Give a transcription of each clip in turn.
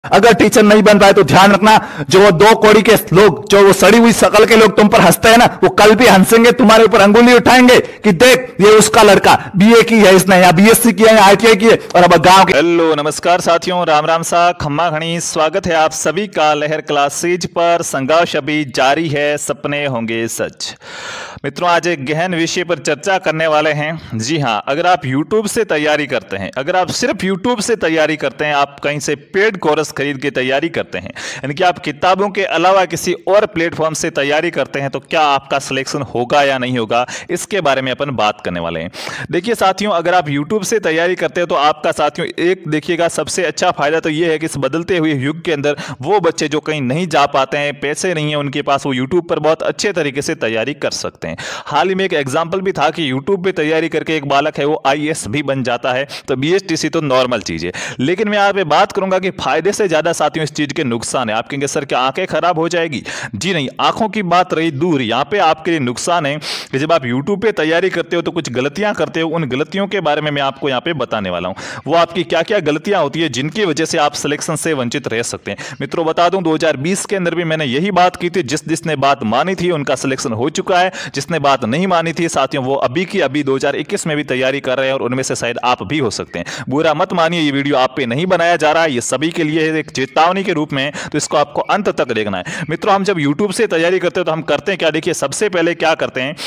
अगर टीचर नहीं बन पाए तो ध्यान रखना, जो वो दो कौड़ी के लोग, जो वो सड़ी हुई शकल के लोग तुम पर हंसते हैं ना, वो कल भी हंसेंगे, तुम्हारे ऊपर अंगुली उठाएंगे कि देख ये उसका लड़का बीए की है, इसने या बीएससी की है या आईटीआई की है, और अब गांव के। हेलो नमस्कार साथियों, राम राम सा खम्मा खणी, स्वागत है आप सभी का लहर क्लासेज पर। संघर्ष अभी जारी है, सपने होंगे सच। मित्रों, आज एक गहन विषय पर चर्चा करने वाले हैं। जी हाँ, अगर आप YouTube से तैयारी करते हैं, अगर आप सिर्फ YouTube से तैयारी करते हैं, आप कहीं से पेड कोर्स खरीद के तैयारी करते हैं, यानी कि आप किताबों के अलावा किसी और प्लेटफॉर्म से तैयारी करते हैं, तो क्या आपका सिलेक्शन होगा या नहीं होगा, इसके बारे में अपन बात करने वाले हैं। देखिए साथियों, अगर आप YouTube से तैयारी करते हो तो आपका साथियों एक देखिएगा सबसे अच्छा फायदा तो ये है कि इस बदलते हुए युग के अंदर वो बच्चे जो कहीं नहीं जा पाते हैं, पैसे नहीं है उनके पास, वो YouTube पर बहुत अच्छे तरीके से तैयारी कर सकते हैं। हाल ही में एक एग्जाम्पल भी था कि YouTube पे तैयारी करके एक बालक है वो IAS भी बन जाता है। तो BSTC तो नॉर्मल चीज है, लेकिन मैं यहाँ पे बात करूंगा कि फायदे से ज्यादा साथियों इस चीज के नुकसान है। आप कहेंगे सर क्या आंखें खराब हो जाएगी? जी नहीं, आंखों की बात रही दूर, यहाँ पे आपके लिए नुकसान है कि जब आप YouTube पे तैयारी करते हो तो कुछ गलतियां करते हो। उन गलतियों के बारे में मैं आपको यहाँ पे बताने वाला हूँ। वो आपकी क्या क्या गलतियां होती है जिनकी वजह से आप सिलेक्शन से वंचित रह सकते हैं। मित्रों बता दूं, 2020 के अंदर भी मैंने यही बात की थी। जिसने बात मानी थी उनका सिलेक्शन हो चुका है, जिसने बात नहीं मानी थी साथियों वो अभी की अभी 2021 में भी तैयारी कर रहे हैं, और उनमें से शायद आप भी हो सकते हैं। बुरा मत मानिए, ये वीडियो आप पे नहीं बनाया जा रहा है, ये सभी के लिए एक चेतावनी के रूप में, तो इसको आपको अंत तक देखना है। मित्रों, हम जब YouTube से तैयारी करते हैं तो हम करते हैं क्या? देखिए, सबसे पहले क्या करते हैं,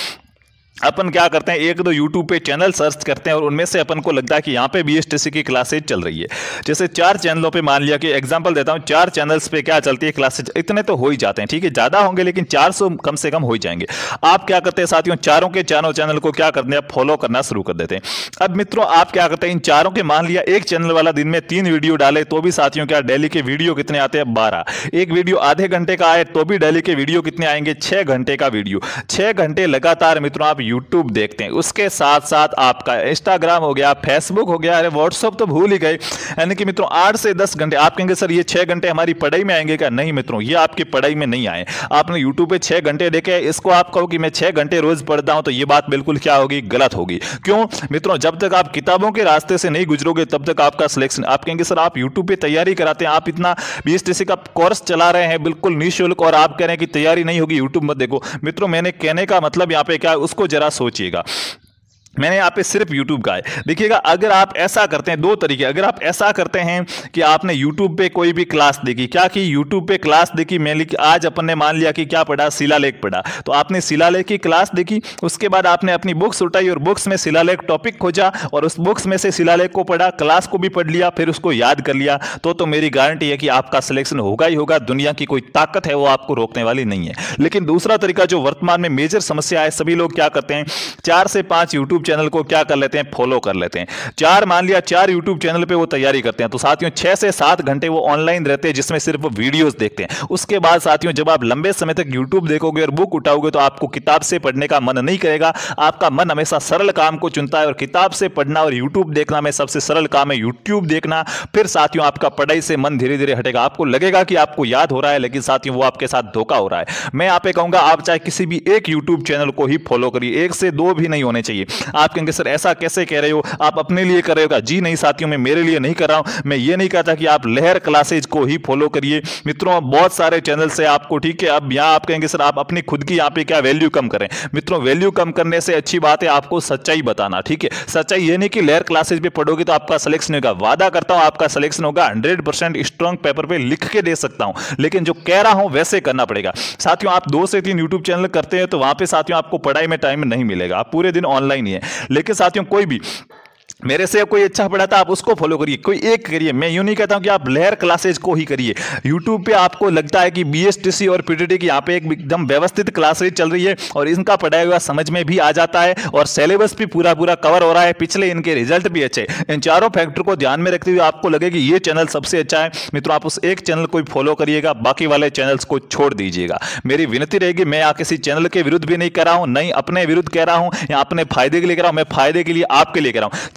अपन क्या करते हैं, एक दो YouTube पे चैनल सर्च करते हैं और उनमें से अपन को लगता है कि यहाँ पे BSTC की क्लासेज चल रही है। जैसे 4 चैनलों पे, मान लिया कि एग्जांपल देता हूँ, 4 चैनल्स पे क्या चलती है क्लासेज, इतने तो हो ही जाते हैं, ठीक है, ज्यादा होंगे लेकिन 400 कम से कम हो ही जाएंगे। आप क्या करते हैं साथियों, चारों के चारों चैनल को क्या करते हैं, फॉलो करना शुरू कर देते हैं। अब मित्रों आप क्या करते हैं, इन चारों के, मान लिया एक चैनल वाला दिन में 3 वीडियो डाले तो भी साथियों क्या डेली के वीडियो कितने आते हैं, 12। एक वीडियो आधे घंटे का आए तो भी डेली के वीडियो कितने आएंगे, 6 घंटे का वीडियो। 6 घंटे लगातार मित्रों आप YouTube देखते हैं। उसके साथ साथ आपका इंस्टाग्राम हो गया, फेसबुक हो गया, अरे व्हाट्सएप तो भूल ही गए, यानी कि मित्रों 8 से 10 घंटे। आप कहेंगे सर ये 6 घंटे हमारी पढ़ाई में आएंगे क्या? नहीं मित्रों, ये आपकी पढ़ाई में नहीं आए। आपने YouTube पे 6 घंटे देखे, इसको आप कहो कि मैं 6 घंटे रोज पढ़ता हूं, तो ये बात बिल्कुल क्या होगी, गलत होगी। क्यों मित्रों? जब तक आप किताबों के रास्ते से नहीं गुजरोगे तब तक आपका सिलेक्शन। आप कहेंगे सर आप YouTube पे तैयारी कराते हैं, आप इतना BSTC का कोर्स चला रहे हैं बिल्कुल निःशुल्क, और आप कह रहे हैं कि तैयारी नहीं होगी, YouTube मत देखो। मित्रों मैंने कहने का मतलब यहाँ पे क्या है उसको जरा सोचिएगा। मैंने यहाँ पे सिर्फ YouTube का है। देखिएगा, अगर आप ऐसा करते हैं, 2 तरीके, अगर आप ऐसा करते हैं कि आपने YouTube पे कोई भी क्लास देखी, क्या कि YouTube पे क्लास देखी, मैं आज अपन ने मान लिया कि क्या पढ़ा, शिलालेख पढ़ा, तो आपने शिलालेख की क्लास देखी, उसके बाद आपने अपनी बुक्स उठाई और बुक्स में शिलालेख टॉपिक खोजा और उस बुक्स में से शिलालेख को पढ़ा, क्लास को भी पढ़ लिया, फिर उसको याद कर लिया, तो मेरी गारंटी है कि आपका सिलेक्शन होगा ही होगा। दुनिया की कोई ताकत है वो आपको रोकने वाली नहीं है। लेकिन दूसरा तरीका जो वर्तमान में मेजर समस्या है, सभी लोग क्या करते हैं, 4 से 5 YouTube चैनल को क्या कर लेते हैं, फॉलो कर लेते हैं। 4 मान लिया 4 YouTube चैनल पे वो तैयारी करते हैं, तो साथियों 6 से 7 घंटे वो ऑनलाइन रहते हैं जिसमें सिर्फ वीडियोस देखते हैं। उसके बाद साथियों जब आप लंबे समय तक YouTube देखोगे और बुक उठाओगे तो आपको किताब से पढ़ने का मन नहीं करेगा। आपका मन हमेशा सरल काम को चुनता है, और किताब से पढ़ना और YouTube देखना में सबसे सरल काम है YouTube देखना। फिर साथियों आपका पढ़ाई से मन धीरे धीरे हटेगा, आपको लगेगा कि आपको याद हो रहा है, लेकिन साथियों वो आपके साथ धोखा हो रहा है। मैं यहाँ पे कहूंगा आप चाहे किसी भी एक YouTube चैनल को ही फॉलो करिए, 1 से 2 भी नहीं होने चाहिए। आप कहेंगे सर ऐसा कैसे कह रहे हो, आप अपने लिए कर रहे हो? जी नहीं साथियों, मैं मेरे लिए नहीं कर रहा हूं। मैं ये नहीं कहता कि आप लहर क्लासेज को ही फॉलो करिए। मित्रों बहुत सारे चैनल से आपको, ठीक है, अब यहां आप कहेंगे सर आप अपनी खुद की यहां पे क्या वैल्यू कम करें। मित्रों वैल्यू कम करने से अच्छी बात है आपको सच्चाई बताना, ठीक है। सच्चाई ये नहीं कि लहर क्लासेज पे पढ़ोगे तो आपका सिलेक्शन होगा। वादा करता हूं आपका सिलेक्शन होगा, 100% स्ट्रॉन्ग पेपर पे लिख के दे सकता हूं, लेकिन जो कह रहा हूं वैसे करना पड़ेगा। साथियों आप 2 से 3 YouTube चैनल करते हैं तो वहां पे साथियों आपको पढ़ाई में टाइम नहीं मिलेगा, आप पूरे दिन ऑनलाइन ही है। लेकिन साथियों कोई भी मेरे से कोई अच्छा पढ़ाता आप उसको फॉलो करिए, कोई एक करिए। मैं यूं नहीं कहता हूं कि आप लहर क्लासेज को ही करिए। YouTube पे आपको लगता है कि BSTC और PTT की यहाँ पे एक एकदम व्यवस्थित क्लासेज चल रही है और इनका पढ़ाया हुआ समझ में भी आ जाता है और सिलेबस भी पूरा कवर हो रहा है, पिछले इनके रिजल्ट भी अच्छे। इन चारों फैक्टर को ध्यान में रखते हुए आपको लगे कि ये चैनल सबसे अच्छा है, मित्रों आप उस एक चैनल को फॉलो करिएगा, बाकी वाले चैनल्स को छोड़ दीजिएगा। मेरी विनती रहेगी, मैं यहाँ किसी चैनल के विरुद्ध भी नहीं कर रहा हूँ, नहीं अपने विरुद्ध कह रहा हूँ या अपने फायदे के लिए कह रहा हूँ, मैं फायदे के लिए आपके लिए कह रहा हूँ।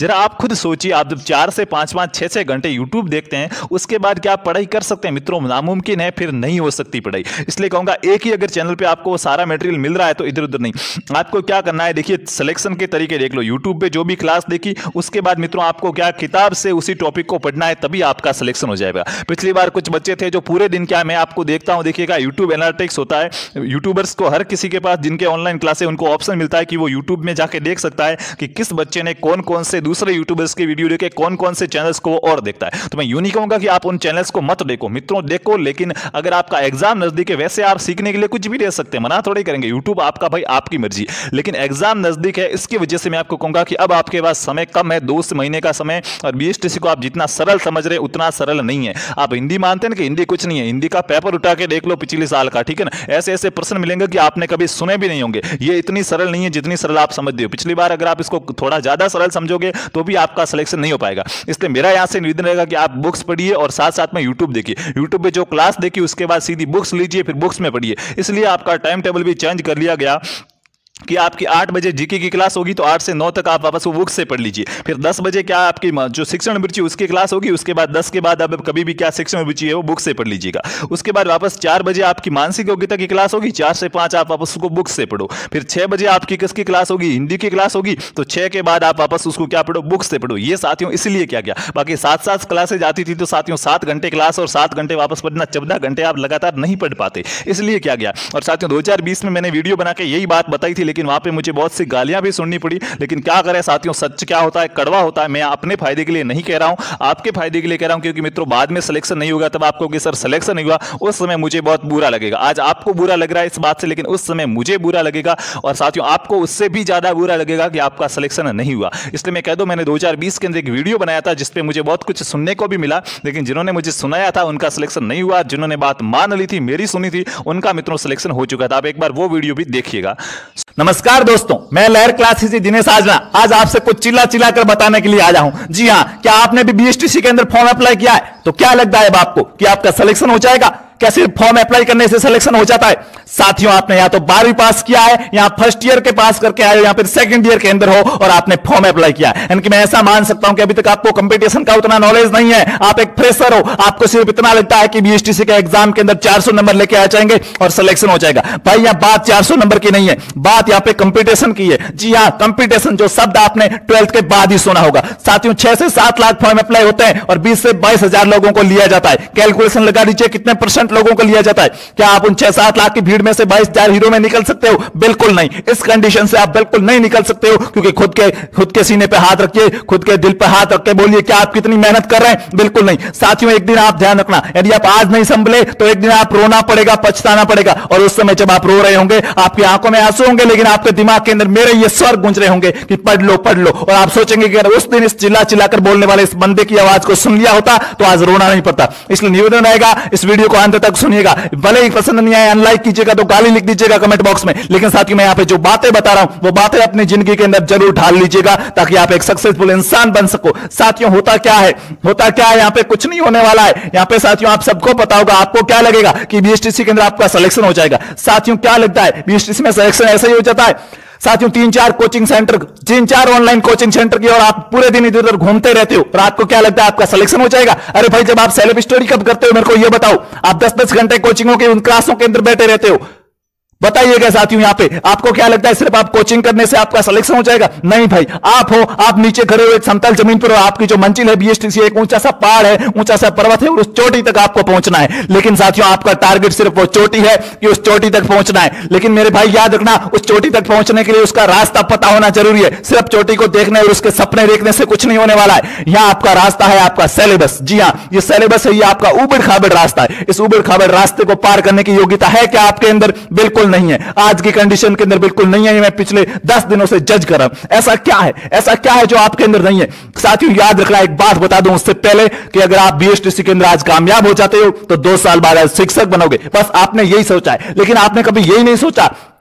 जरा आप खुद सोचिए, आप जब 4 से 5-5, 6-6 घंटे यूट्यूब देखते हैं, उसके बाद क्या आप पढ़ाई कर सकते हैं? मित्रों, नामुमकिन है, फिर नहीं हो सकती पढ़ाई। इसलिए कहूंगा, एक ही अगर चैनल पे आपको वो सारा मटेरियल मिल रहा है तो इधर उधर नहीं। आपको क्या करना है, देखिए सिलेक्शन के तरीके देख लो। यूट्यूब पे जो भी क्लास देखी, उसके बाद मित्रों आपको क्या किताब से उसी टॉपिक को पढ़ना है, तभी आपका सिलेक्शन हो जाएगा। पिछली बार कुछ बच्चे थे जो पूरे दिन, क्या मैं आपको देखता हूं, देखिएगा यूट्यूब एनालिटिक्स होता है, यूट्यूबर्स को हर किसी के पास जिनके ऑनलाइन क्लास है उनको ऑप्शन मिलता है कि वो यूट्यूब में जाके देख सकता है कि किस बच्चे ने कौन कौन से दूसरे यूट्यूबर्स के वीडियो देखे, कौन कौन से चैनल्स को और देखता है। तो मैं यूं नहीं कहूंगा कि आप उन चैनल्स को मत देखो, मित्रों देखो, लेकिन अगर आपका एग्जाम नजदीक है, वैसे आप सीखने के लिए कुछ भी दे सकते हैं, मना थोड़ी करेंगे, यूट्यूब आपका भाई, आपकी मर्जी। लेकिन एग्जाम नजदीक है, इसकी वजह से मैं आपको कहूंगा कि अब आपके पास समय कम है, 2 महीने का समय, और बीएसटीसी को आप जितना सरल समझ रहे उतना सरल नहीं है। आप हिंदी मानते हैं कि हिंदी कुछ नहीं है, हिंदी का पेपर उठा के देख लो पिछले साल का, ठीक है ना, ऐसे ऐसे प्रश्न मिलेंगे कि आपने कभी सुने भी नहीं होंगे। ये इतनी सरल नहीं है जितनी सरल आप समझते हो। पिछली बार अगर आप इसको थोड़ा ज्यादा सरल समझोगे तो भी आपका सिलेक्शन नहीं हो पाएगा। इसलिए मेरा यहां से निवेदन रहेगा कि आप बुक्स पढ़िए और साथ साथ में यूट्यूब देखिए। यूट्यूब पे जो क्लास देखिए उसके बाद सीधी बुक्स लीजिए, फिर बुक्स में पढ़िए। इसलिए आपका टाइम टेबल भी चेंज कर लिया गया कि आपकी 8 बजे जीके की क्लास होगी तो 8 से 9 तक आप वापस वो बुक से पढ़ लीजिए। फिर 10 बजे क्या आपकी जो शिक्षण अभिरुचि उसकी क्लास होगी, उसके बाद 10 के बाद आप कभी भी क्या शिक्षण अभिरुचि है वो बुक से पढ़ लीजिएगा। उसके बाद वापस 4 बजे आपकी मानसिक योग्यता की क्लास होगी, 4 से 5 आप वापस उसको बुक से पढ़ो। फिर 6 बजे आपकी किसकी क्लास होगी, हिंदी की क्लास होगी, तो 6 के बाद आप वापस उसको क्या पढ़ो, बुक से पढ़ो। ये साथियों इसलिए क्या गया, बाकी 7-7 क्लासेज आती थी तो साथियों 7 घंटे क्लास और 7 घंटे वापस पढ़ना, 14 घंटे आप लगातार नहीं पढ़ पाते, इसलिए क्या गया। और साथियों 2020 में मैंने वीडियो बना के यही बात बताई थी, लेकिन वहां पे मुझे बहुत सी गालियां भी सुननी पड़ी। लेकिन क्या करें साथियों, सच क्या होता है, कड़वा होता है। मैं अपने फायदे के लिए नहीं कह रहा हूं, आपके फायदे के लिए कह रहा हूं, क्योंकि मित्रों बाद में सिलेक्शन नहीं होगा तब आपको कि सर सिलेक्शन नहीं हुआ, उस समय मुझे बहुत बुरा लगेगा। आज आपको बुरा लग रहा है इस बात से, लेकिन उस समय मुझे बुरा लगेगा, और साथियों आपको उससे भी ज्यादा बुरा लगेगा कि आपका सिलेक्शन नहीं हुआ। इसलिए मैं कह दूं, मैंने 2020 के अंदर एक वीडियो बनाया था जिसपे मुझे बहुत कुछ सुनने को भी मिला, लेकिन जिन्होंने मुझे सुनाया था उनका सिलेक्शन नहीं हुआ, जिन्होंने बात मान ली थी, मेरी सुनी थी, उनका मित्रों सिलेक्शन हो चुका था। आप एक बार वो वीडियो भी देखिएगा। नमस्कार दोस्तों, मैं लहर क्लासेस दिनेश आजना आज आपसे कुछ चिल्ला चिल्ला कर बताने के लिए आया हूं। जी हां, क्या आपने भी बीएसटीसी के अंदर फॉर्म अप्लाई किया है? तो क्या लगता है अब आपको कि आपका सिलेक्शन हो जाएगा? क्या सिर्फ फॉर्म अप्लाई करने से सिलेक्शन हो जाता है? साथियों, आपने या तो 12वीं पास किया है, या फर्स्ट ईयर के पास करके आए हो, या फिर सेकंड ईयर के अंदर हो और आपने फॉर्म अप्लाई किया है। यानी कि मैं ऐसा मान सकता हूं कि अभी तक आपको कंपटीशन का उतना नॉलेज नहीं है, आप एक फ्रेशर हो, आपको सिर्फ इतना लगता है कि बीएसटीसी के एग्जाम के अंदर 400 नंबर लेके आ जाएंगे और सिलेक्शन हो जाएगा। भाई यहां बात 400 नंबर की नहीं है, बात यहां पे कंपटीशन की है। जी हां, कंपटीशन जो शब्द आपने 12th के बाद ही सुना होगा। साथियों 6 से 7 लाख फॉर्म अप्लाई होते हैं और 20 से 22 हजार लोगों को लिया जाता है। कैलकुलेशन लगा दीजिए कितने % लोगों को लिया जाता है। क्या आप उन 6-7 लाख की भीड़ में से 22,000 हीरो में निकल सकते हो? बिल्कुल नहीं। इस कंडीशन से आप बिल्कुल नहीं निकल सकते हो, क्योंकि खुद के सीने पे हाथ रखिए, खुद के दिल पे हाथ रख के बोलिए क्या आप कितनी मेहनत कर रहे हैं? बिल्कुल नहीं। साथियों एक दिन आप ध्यान रखना, यदि आप आज नहीं संभले तो एक दिन आप रोना पड़ेगा, पछताना पड़ेगा, और उस समय जब आप रो रहे होंगे आपकी आंखों में आंसू होंगे, लेकिन आपके दिमाग के अंदर मेरे ये स्वर गूंज रहे होंगे कि पढ़ लो पढ़ लो, और आप सोचेंगे कि अगर उस दिन इस चिल्ला चिल्लाकर बोलने वाले इस बंदे की आवाज को सुन लिया होता तो आज रोना नहीं पड़ता। इसलिए निवेदन रहेगा, इस वीडियो को अंत तक सुनिएगा। भले ही पसंद नहीं आए, अनलाइक कीजिएगा तो गाली लिख दीजिएगा कमेंट बॉक्स में, लेकिन साथियों मैं यहां पे जो बातें बता रहा हूं वो बातें अपनी जिंदगी के अंदर जरूर ढाल लीजिएगा, ताकि आप एक सक्सेसफुल इंसान बन सको। साथियों होता क्या है, यहां पे कुछ नहीं होने वाला है। यहां पे साथियों आप सबको पता होगा, आपको क्या लगेगा कि बीएसटीसी के अंदर आपका सिलेक्शन हो जाएगा। साथियों क्या लगता है, बीएसटीसी में सिलेक्शन ऐसे ही हो जाता है? साथियों 3-4 coaching centre, 3-4 online coaching centre की और आप पूरे दिन इधर उधर घूमते रहते हो और आपको क्या लगता है आपका सिलेक्शन हो जाएगा? अरे भाई, जब आप सेल्फ स्टडी कब करते हो मेरे को ये बताओ। आप 10-10 घंटे कोचिंगों के उन क्लासों के अंदर बैठे रहते हो, बताइएगा साथियों यहां पे आपको क्या लगता है सिर्फ आप कोचिंग करने से आपका सिलेक्शन हो जाएगा? नहीं भाई, आप नीचे खड़े हुए समतल जमीन पर हो, आपकी जो मंजिल है बीएसटीसी एक ऊंचा सा पहाड़ है, ऊंचा सा पर्वत है, और उस चोटी तक आपको पहुंचना है। लेकिन साथियों आपका टारगेट सिर्फ वो चोटी है कि उस चोटी तक पहुंचना है। लेकिन मेरे भाई याद रखना, उस चोटी तक पहुंचने के लिए उसका रास्ता पता होना जरूरी है। सिर्फ चोटी को देखने और उसके सपने देखने से कुछ नहीं होने वाला है। यहां आपका रास्ता है, आपका सिलेबस। जी हां, ये सिलेबस है, ये आपका उबड़ खाबड़ रास्ता है। इस उबड़ खाबड़ रास्ते को पार करने की योग्यता है क्या आपके अंदर? बिल्कुल नहीं है। आज की कंडीशन के अंदर बिल्कुल नहीं है। मैं पिछले 10 दिनों से जज कर रहा हूं, ऐसा क्या है जो आपके अंदर नहीं है? साथियों याद रखना, एक बात बता दूं उससे पहले कि अगर आप बीएसटीसी के अंदर आज कामयाब हो जाते हो तो 2 साल बाद शिक्षक बनोगे, बस आपने यही सोचा है। लेकिन आपने कभी यही नहीं सोचा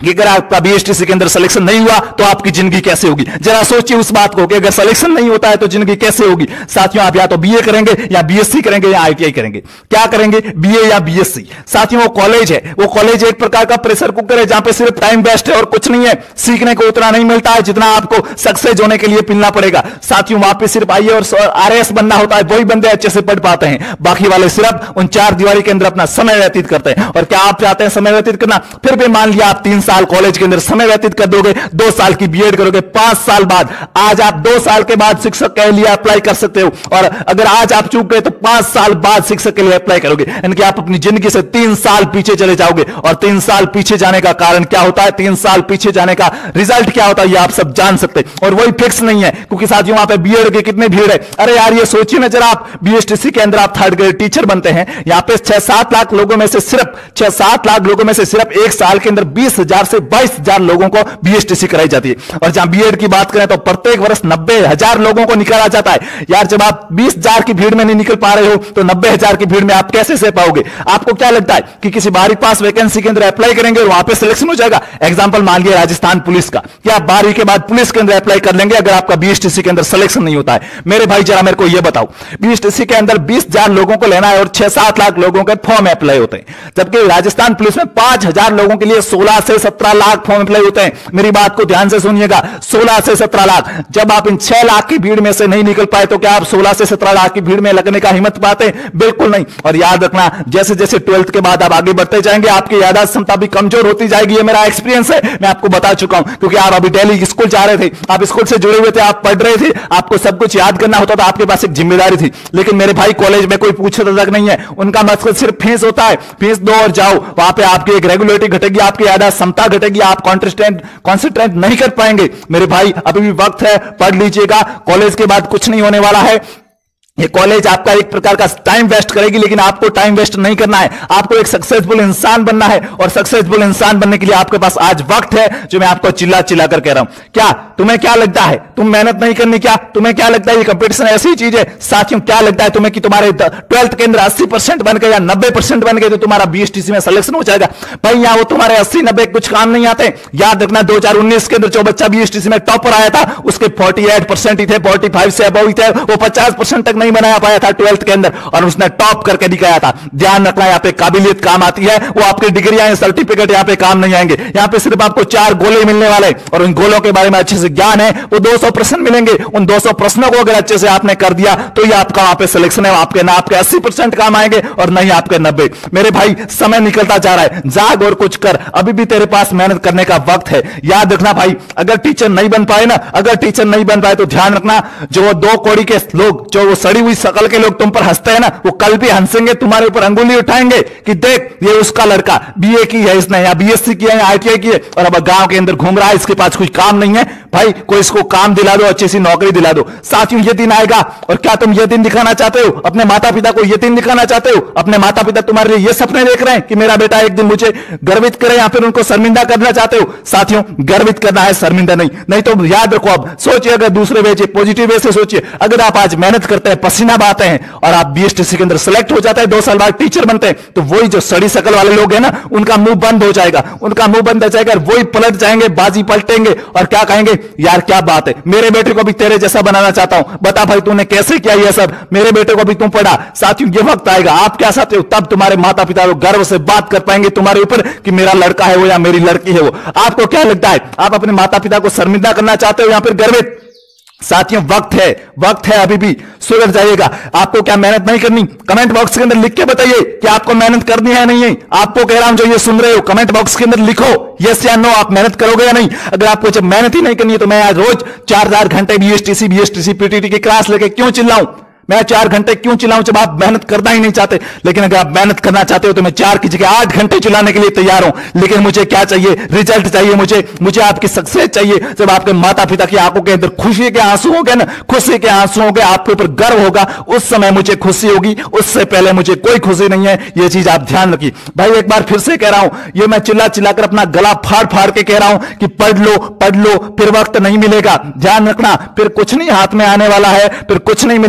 कि अगर आपका बीएसटीसी के अंदर सिलेक्शन नहीं हुआ तो आपकी जिंदगी कैसे होगी। जरा सोचिए उस बात को कि अगर सिलेक्शन नहीं होता है तो जिंदगी कैसे होगी। साथियों, आप या तो बीए करेंगे या बीएससी करेंगे या आईटीआई करेंगे। क्या करेंगे? बीए या बीएससी। साथियों, वो कॉलेज है, वो कॉलेज एक प्रकार का प्रेशर कुकर है, जहां पे सिर्फ टाइम वेस्ट है और कुछ नहीं है। सीखने को उतना नहीं मिलता है जितना आपको सक्सेस होने के लिए पिलना पड़ेगा। साथियों, वहां पे सिर्फ आईए और आरएएस बनना होता है, वही बंदे अच्छे से पढ़ पाते हैं। बाकी वाले सिर्फ उन चार दीवारी के अंदर अपना समय व्यतीत करते हैं। और क्या आप चाहते हैं समय व्यतीत करना? फिर भी मान लिया आप 3 साल कॉलेज के अंदर समय व्यतीत कर दोगे, 2 साल की बीएड करोगे, 5 साल बाद आज आप 2 साल के बाद शिक्षक के लिए अप्लाई कर सकते हो। और अगर आज आप चूक गए तो 5 साल बाद शिक्षक के लिए अप्लाई करोगे, यानी कि आप अपनी जिंदगी से 3 साल पीछे चले जाओगे। और 3 साल पीछे जाने का कारण क्या होता है, 3 साल पीछे जाने का रिजल्ट क्या होता है, ये आप सब जान सकते हैं। और वही फिक्स नहीं है, क्योंकि साथियों वहां पे बीएड के कितने भीड़ है। अरे यार, ये सोचिए ना जरा, आप बीएसटीसी के अंदर आप 3rd ग्रेड टीचर बनते हैं, यहां पे 6-7 लाख लोगों में से सिर्फ 6-7 लाख लोगों में से सिर्फ एक साल के अंदर 20,000 से 22,000 लोगों को बीएसटीसी कराई जाती है। और जहां बीएड की बात करें तो प्रत्येक वर्ष 90,000 लोगों को निकाला जाता है। यार, जब आप 20,000 की भीड़ में नहीं निकल पा रहे हो तो 90,000 की भीड़ में आप कैसे सह पाओगे? आपको क्या लगता है कि किसी बाहरी पास वैकेंसी के अंदर अप्लाई करेंगे और वहां पे सिलेक्शन हो जाएगा? एग्जांपल मान लिया राजस्थान पुलिस का, क्या आप 12वीं के बाद पुलिस के अंदर अप्लाई कर लेंगे अगर आपका बीएसटीसी के अंदर सिलेक्शन नहीं होता है? मेरे भाई जरा मेरे को यह बताओ, बीएसटीसी के अंदर 20,000 लोगों को लेना है और 6-7 लाख लोगों के फॉर्म अप्लाई होते हैं, जबकि राजस्थान पुलिस में 5,000 लोगों के लिए 16 से 17 लाख फॉर्म अप्लाई होते हैं। मेरी बात को ध्यान से सुनिएगा, 16 से 17 लाख। जब आप इन 6 लाख की भीड़ में से नहीं निकल पाए तो क्या आप 16 से 17 लाख की भीड़ में लगने का हिम्मत पाते हैं? बिल्कुल नहीं। और याद रखना, जैसे जैसे 12th के बाद आप आगे बढ़ते जाएंगे आपकी याददाश्त क्षमता भी कमजोर होती जाएगी। ये मेरा एक्सपीरियंस है, मैं आपको बता चुका हूं, क्योंकि आप अभी दिल्ली स्कूल जा रहे थे, आप स्कूल से जुड़े हुए थे, आप पढ़ रहे थे, आपको सब कुछ याद करना होता था, आपके पास एक जिम्मेदारी थी। लेकिन मेरे भाई कॉलेज में कोई पूछता तक नहीं है, उनका मकसद सिर्फ फीस होता है, फीस दो और जाओ। वहां पे आपकी एक रेगुलरिटी घटेगी, आपकी याददाश्त क्षमता घटेगी, आप कॉन्सेंट्रेट नहीं कर पाएंगे। मेरे भाई अभी भी वक्त है, पढ़ लीजिएगा। कॉलेज के बाद कुछ नहीं होने वाला है। ये कॉलेज आपका एक प्रकार का टाइम वेस्ट करेगी, लेकिन आपको टाइम वेस्ट नहीं करना है। आपको एक सक्सेसफुल इंसान बनना है, और सक्सेसफुल इंसान बनने के लिए आपके पास आज वक्त है, जो मैं आपको चिल्ला चिल्ला कर कह रहा हूं। क्या तुम्हें क्या लगता है तुम मेहनत नहीं करनी? क्या तुम्हें क्या लगता है ये कंपटीशन ऐसी चीज है? साथियों, क्या लगता है तुम्हें कि तुम्हारे 12th के अंदर 80% बन गए या 90% बन गए तो तुम्हारा बीएसटीसी में सिलेक्शन हो जाएगा? भाई यहां वो तुम्हारे 80-90 कुछ काम नहीं आते। याद रखना, 2019 के अंदर जो बच्चा बीएसटीसी में टॉपर आया था उसके 48% ही थे, 45 से अबव ही थे, वो 50% तक नहीं बनाया पाया था 12th के अंदर, और उसने टॉप करके दिखाया था। ध्यान रखना, यहां पे काबिलियत काम आती है, वो आपकी डिग्रियां सर्टिफिकेट यहां पे काम नहीं आएंगे। यहां पे सिर्फ आपको 4 गोले मिलने वाले, और उन गोलों के बारे में अच्छे से ज्ञान है। वो 200 प्रश्न मिलेंगे, उन 200 प्रश्नों को अगर अच्छे से आपने कर दिया तो ये आपका वहां पे सिलेक्शन है। आपके ना आपके 80% काम आएंगे और नहीं आपके 90। मेरे भाई समय निकलता जा रहा है, जाग और कुछ कर, अभी भी तेरे पास मेहनत करने का वक्त है। याद रखना भाई, अगर टीचर नहीं बन पाए ना, अगर टीचर नहीं बन पाए तो ध्यान रखना, जो वो 2 कौड़ी के लोग, जो वो सड़ी हुई शकल के लोग तुम पर हंसते हैं ना, वो कल भी हंसेंगे, तुम्हारे ऊपर अंगुली उठाएंगे कि देख ये उसका लड़का बीए की है इसने, या बीएससी की है, या आईटीआई की है, और अब गांव के अंदर घूम रहा है, इसके पास कुछ काम नहीं है। भाई कोई इसको काम दिला दो, अच्छी सी नौकरी दिला दो। साथियों, ये दिन आएगा, और क्या तुम ये दिन दिखाना चाहते हो? अपने माता पिता को ये दिन दिखाना चाहते हो? अपने माता पिता तुम्हारे लिए ये सपने देख रहे हैं कि मेरा बेटा एक दिन मुझे गर्वित करे, या फिर उनको शर्मिंदा करना चाहते हो? साथियों, गर्वित करना है, शर्मिंदा नहीं। नहीं तो याद रखो, अब सोचिए, अगर दूसरे वे पॉजिटिव वे से सोचिए, अगर आप आज मेहनत करते हैं, पसीना बहाते हैं, और आप बीएसटीसी के अंदर सेलेक्ट हो जाता है, 2 साल बाद टीचर बनते हैं, तो वही जो सड़ी शकल वाले लोग हैं ना, उनका मुंह बंद हो जाएगा, उनका मुंह बंद हो जाएगा, वही पलट जाएंगे, बाजी पलटेंगे, और क्या कहेंगे, यार क्या बात है, मेरे बेटे को भी तेरे जैसा बनाना चाहता हूं, बता भाई तूने कैसे किया ये सब, मेरे बेटे को भी तू पढ़ा। साथियों, ये वक्त आएगा, आप क्या चाहते हो, तब तुम्हारे माता पिता लोग गर्व से बात कर पाएंगे तुम्हारे ऊपर कि मेरा लड़का है वो या मेरी लड़की है वो। आपको क्या लगता है, आप अपने माता पिता को शर्मिंदा करना चाहते हो या फिर गर्वित? साथियों, वक्त है, अभी भी सुधर जाइएगा। आपको क्या मेहनत नहीं करनी? कमेंट बॉक्स के अंदर लिख के बताइए कि आपको मेहनत करनी है नहीं है। आपको कह रहा हूं, जो ये सुन रहे हो, कमेंट बॉक्स के अंदर लिखो यस या नो, आप मेहनत करोगे या नहीं। अगर आपको जब मेहनत ही नहीं करनी है तो मैं आज रोज 4-4 घंटे बीएसटीसी पीटीटी की क्लास लेके क्यों चिल्लाऊं? मैं 4 घंटे क्यों चिल्लाऊं जब आप मेहनत करना ही नहीं चाहते? लेकिन अगर आप मेहनत करना चाहते हो तो मैं 4 की जगह 8 घंटे चिल्लाने के लिए तैयार हूं। लेकिन मुझे क्या चाहिए? रिजल्ट चाहिए। मुझे आपकी सक्सेस चाहिए। जब आपके माता पिता की आंखों के अंदर खुशी के आंसू होंगे ना, खुशी के आंसू होंगे, आपके ऊपर गर्व होगा, उस समय मुझे खुशी होगी। उससे पहले मुझे कोई खुशी नहीं है। यह चीज आप ध्यान रखिए भाई। एक बार फिर से कह रहा हूं, यह मैं चिल्ला चिल्लाकर अपना गला फाड़ फाड़ के कह रहा हूं कि पढ़ लो, फिर वक्त नहीं मिलेगा। ध्यान रखना, फिर कुछ नहीं हाथ में आने वाला है, फिर कुछ नहीं मिलेगा। इधर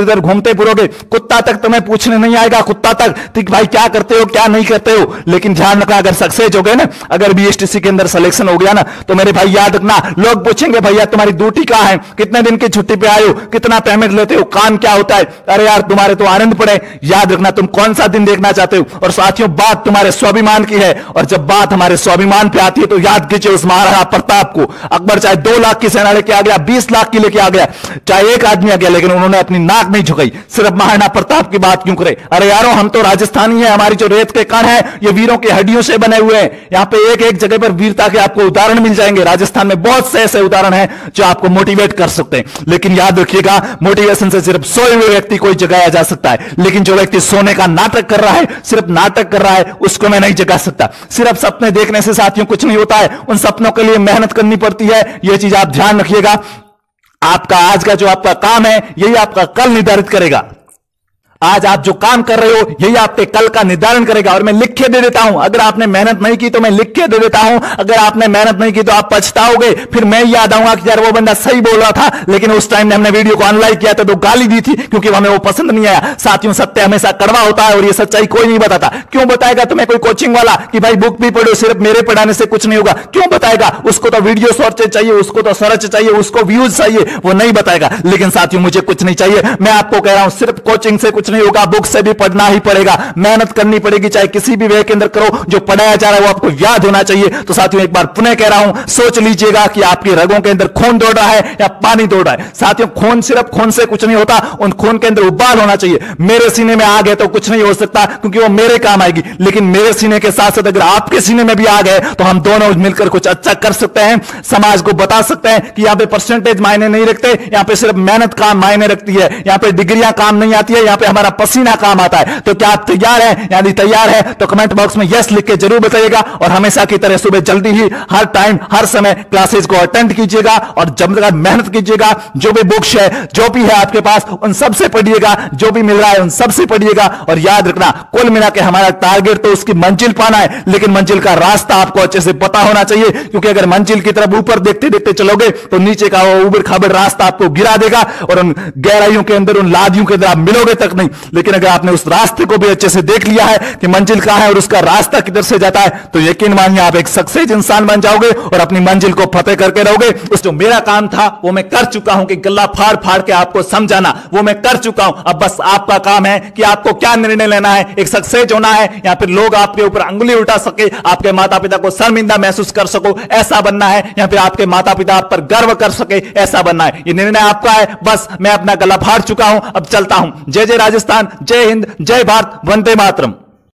इधर घूमते फिरोगे, कुत्ता तक तुम्हें पूछने नहीं आएगा, कुत्ता तक कि भाई क्या करते हो क्या नहीं करते हो। लेकिन ध्यान रखना, अगर सक्सेस हो गए ना, अगर बीएसटीसी के अंदर सिलेक्शन हो गया ना, तो मेरे भाई याद रखना, लोग पूछेंगे भैया तुम्हारी ड्यूटी कहां है, कितने दिन की छुट्टी पे आए हो, कितना पेमेंट लेते हो, काम क्या होता है। अरे यार तुम्हारे तो आनंद पड़े, याद रखना तुम कौन सा दिन देखना चाहते हो। और साथियों बात तुम्हारे स्वाभिमान की है, और जब बात हमारे स्वाभिमान पे आती है तो याद कीजिए उस महाराणा प्रताप को। अकबर चाहे 2 लाख की सेना लेके आ गया, 20 लाख की लेके आ गया, चाहे एक आदमी आ गया, लेकिन उन्होंने अपनी नाक नहीं झुकाई। सिर्फ महाराणा प्रताप की बात क्यों करे। अरे यारों हम तो राजस्थानी है, हमारी जो रेत के कण है ये वीरों की हड्डियों से बने हुए हैं। यहां पे एक एक जगह पर वीरता के आपको उदाहरण मिल जाएंगे। राजस्थान में बहुत से ऐसे उदाहरण हैं जो आपको मोटिवेट कर सकते हैं। लेकिन याद रखिएगा, मोटिवेशन से सिर्फ सोए हुए व्यक्ति को ही जगाया जा सकता है, लेकिन जो व्यक्ति सोने का नाटक कर रहा है, सिर्फ नाटक कर रहा है, उसको मैं नहीं जगा सकता। सिर्फ सपने देखने से साथियों कुछ नहीं होता है, उन सपनों के लिए मेहनत करनी पड़ती है। यह चीज आप ध्यान रखिएगा। आपका आज का जो आपका काम है यही आपका कल निर्धारित करेगा। आज आप जो काम कर रहे हो यही आपके कल का निर्धारण करेगा। और मैं लिख के दे देता हूं, अगर आपने मेहनत नहीं की तो मैं लिख के दे देता हूं, अगर आपने मेहनत नहीं की तो आप पछताओगे। फिर मैं याद आऊंगा कि यार वो बंदा सही बोल रहा था, लेकिन उस टाइम हमने वीडियो को अनलाइक किया था तो गाली दी थी क्योंकि हमें वो पसंद नहीं आया। साथियों सत्य हमेशा कड़वा होता है और ये सच्चाई कोई नहीं बताता। क्यों बताएगा तुम्हें कोई कोचिंग वाला कि भाई बुक भी पढ़ो, सिर्फ मेरे पढ़ाने से कुछ नहीं होगा? क्यों बताएगा? उसको तो वीडियो सर्च चाहिए, उसको तो सर्च चाहिए, उसको व्यूज चाहिए, वो नहीं बताएगा। लेकिन साथियों मुझे कुछ नहीं चाहिए, मैं आपको कह रहा हूं सिर्फ कोचिंग से कुछ नहीं होगा, बुक से भी पढ़ना ही पड़ेगा, मेहनत करनी पड़ेगी, चाहे किसी भी वे के अंदर करो। जो पढ़ाया जा रहा है वो आपको याद होना चाहिए। तो साथियों एक बार पुनः कह रहा हूं, सोच लीजिएगा कि आपकी रगों के अंदर खून दौड़ रहा है या पानी दौड़ रहा है। साथियों खून सिर्फ खून से कुछ नहीं होता, उन खून के अंदर उबाल होना चाहिए। मेरे सीने में आग है तो कुछ नहीं हो सकता क्योंकि वो मेरे काम आएगी, लेकिन मेरे सीने के साथ साथ अगर आपके सीने में भी आग है तो हम दोनों मिलकर कुछ अच्छा कर सकते हैं। समाज को बता सकते हैं कि यहां पे परसेंटेज मायने नहीं रखते, यहां पे सिर्फ मेहनत काम मायने रखती है, यहां पे डिग्रियां काम नहीं आती है, यहां पे हमारा पसीना काम आता है। तो क्या आप तैयार हैं? यदि तैयार है तो कमेंट बॉक्स में यस लिख के जरूर बताइएगा। और हमेशा की तरह सुबह जल्दी ही हर टाइम हर समय क्लासेज को अटेंड कीजिएगा और जब तक मेहनत कीजिएगा। जो भी बुक्स है जो भी है आपके पास उन सबसे पढ़िएगा, जो भी मिल रहा है उन सबसे पढ़िएगा। और याद रखना कुल मिला के हमारा टारगेट तो उसकी मंजिल पाना है, लेकिन मंजिल का रास्ता आपको अच्छे से पता होना चाहिए, क्योंकि अगर मंजिल की तरफ ऊपर देखते देखते चलोगे तो नीचे का वो उबड़ खाबड़ रास्ता आपको गिरा देगा और उन गहराइयों के अंदर उन लादियों के अंदर आप मिलोगे तक नहीं। लेकिन अगर आपने उस रास्ते को भी अच्छे से देख लिया है कि मंजिल कहां है और उसका रास्ता किधर से जाता है, तो यकीन मानिए आप एक सक्सेस इंसान बन जाओगे और अपनी मंजिल को फतेह करके रहोगे। उस जो मेरा काम था वो मैं कर चुका हूं कि गला फाड़ फाड़ के आपको समझाना, वो मैं कर चुका हूं। अब बस आपका काम है कि आपको क्या निर्णय लेना है। एक सक्सेस होना है या फिर लोग आपके ऊपर अंगुली उठा सके, आपके माता पिता को शर्मिंदा महसूस कर सको, ऐसा बनना है, या फिर आपके माता पिता आप पर गर्व कर सके, ऐसा बनना है। ये निर्णय आपका है। बस मैं अपना गला फाड़ चुका हूं, अब चलता हूं। जय जय राजस्थान, जय हिंद, जय भारत, वंदे मातरम।